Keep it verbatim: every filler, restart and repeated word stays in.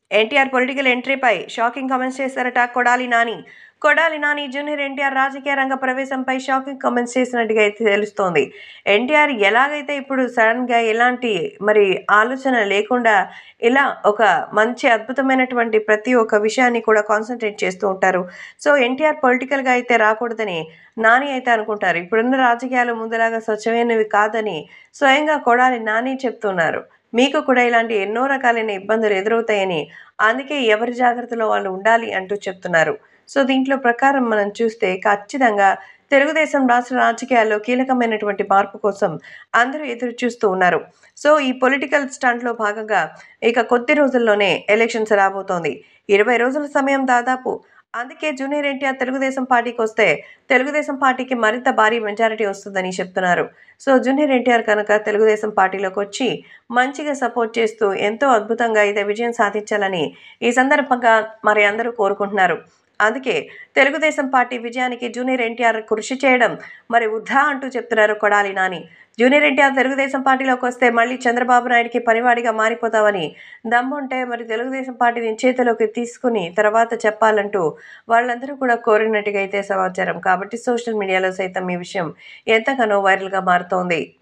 NTR political ఎంట్రీపై shocking comments చేశారట Kodali Nani. Kodali Nani junior NTR రాజకీయ రంగ ప్రవేశంపై షాకింగ్ కామెంట్స్ చేసినట్టుగా అయితే తెలుస్తోంది. ఎన్టీఆర్ ఎలాగైతే ఇప్పుడు సడన్‌గా ఎలాంటి మరి ఆలోచన లేకుండా ఇలా ఒక మంచి అద్భుతమైనటువంటి ప్రతి ఒక్క విషయాన్ని కూడా కాన్సంట్రేట్ చేస్తూ ఉంటారు. సో, ఎన్టీఆర్ పొలిటికల్‌గా అయితే రాకూడదని నాని అయితే అనుకుంటారు. ఇప్పుడున్న రాజకీయాలు ముందులాగా స్వచ్ఛమైనవి కాదని స్వయంగా కొడాలి నాని చెప్తున్నారు. మీకు కూడా ఇలాంటి ఎన్నో రకాలైన ఇబ్బందులు ఎదురవుతాయని, అందుకే ఎవరి జాగ్రత్తలో వాళ్ళు ఉండాలి అంటూ చెప్తున్నారు. సో, దీంట్లో ప్రకారం మనం చూస్తే ఖచ్చితంగా తెలుగుదేశం రాష్ట్ర రాజకీయాల్లో కీలకమైనటువంటి మార్పు కోసం అందరూ ఎదురు చూస్తూ ఉన్నారు. సో, ఈ పొలిటికల్ స్టంట్‌లో భాగంగా ఇక కొద్ది రోజుల్లోనే ఎలక్షన్స్ రాబోతోంది. ఇరవై రోజుల సమయం దాదాపు. అందుకే జూనియర్ ఎన్టీఆర్ తెలుగుదేశం పార్టీకొస్తే తెలుగుదేశం పార్టీకి మరింత భారీ మెజారిటీ వస్తుందని చెప్తున్నారు. సో, జూనియర్ ఎన్టీఆర్ కనుక తెలుగుదేశం పార్టీలోకొచ్చి మంచిగా సపోర్ట్ చేస్తూ ఎంతో అద్భుతంగా అయితే విజయం సాధించాలని ఈ సందర్భంగా మరి అందరూ కోరుకుంటున్నారు. అందుకే తెలుగుదేశం పార్టీ విజయానికి జూనియర్ ఎన్టీఆర్ కృషి చేయడం మరి వృధా అంటూ చెప్తున్నారు కొడాలి నాని. జూనియర్ ఎన్టీఆర్ తెలుగుదేశం పార్టీలోకొస్తే మళ్ళీ చంద్రబాబు నాయుడికి పనివాడిగా మారిపోతావని, దమ్ముంటే మరి తెలుగుదేశం పార్టీని చేతిలోకి తీసుకుని తర్వాత చెప్పాలంటూ వాళ్ళందరూ కూడా కోరినట్టుగా అయితే సమాచారం. కాబట్టి సోషల్ మీడియాలో సైతం ఈ విషయం ఎంతగానో వైరల్‌గా మారుతోంది.